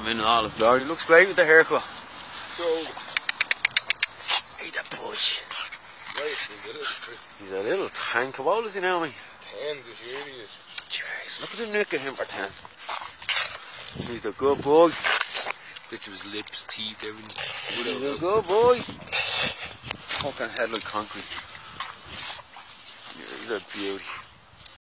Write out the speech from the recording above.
him in all his glory. He looks great with the haircut. So, Hey, that push. right, He's a little tank. How old is he now, mate? 10 this year he is. Jeez, look at the neck of him for 10. He's a good boy. Bits of his lips, teeth, everything. He's a good boy. Fucking head like concrete. Yeah, he's a beauty.